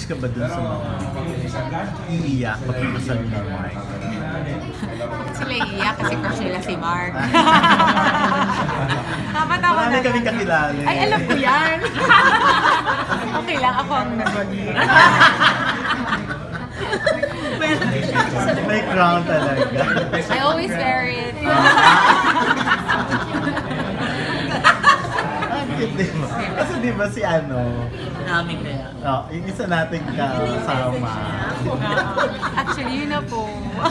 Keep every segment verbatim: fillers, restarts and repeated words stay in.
ka ba dun sa mga iiyak pagkakasal ng Mark? Sila iiyak kasi crush nila si Mark. Tapat-tawa Marami na. kaming kakilala. Ay, alam ko yan. Okay lang, ako ang nagwagi. May crown talaga. I always wear it. Ang cute, di ba? Kasi di ba si ano, Namin kaya. oh, yung isa nating kasama. Actually, yun na po.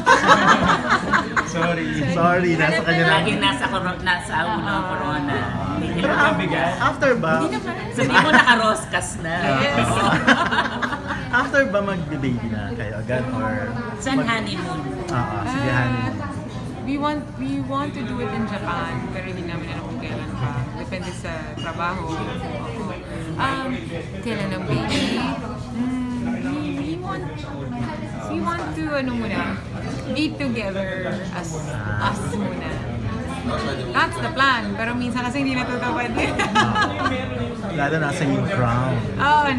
Sorry. Sorry, nasa kanya lang. Laging nasa, koro- nasa unang corona. Hindi Pero mo af- after ba? Hindi naman. So, hindi mo nakaroskas na. Yes. After ba mag-baby na kayo agad or? Saan mag- honeymoon? Oo, sige Ah, honeymoon. we want we want to do it in Japan, pero hindi namin alam kung kailan pa. Depende sa trabaho. Um, kailan ang baby? Mm, we, we want we want to ano muna, be together as us muna. That's the plan, pero minsan kasi hindi natutupad. Lalo nasa yung crown. Oo, ano.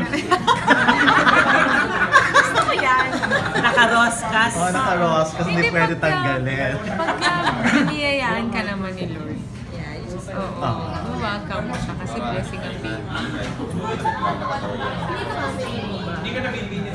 Gusto ko yan. Nakaroskas. Oo, oh, naka-rose kasi hindi pwede pagka- tanggalin. Pagka biniyayaan ka naman ni Lord, oo, Ah. welcome mo siya kasi blessing ang baby.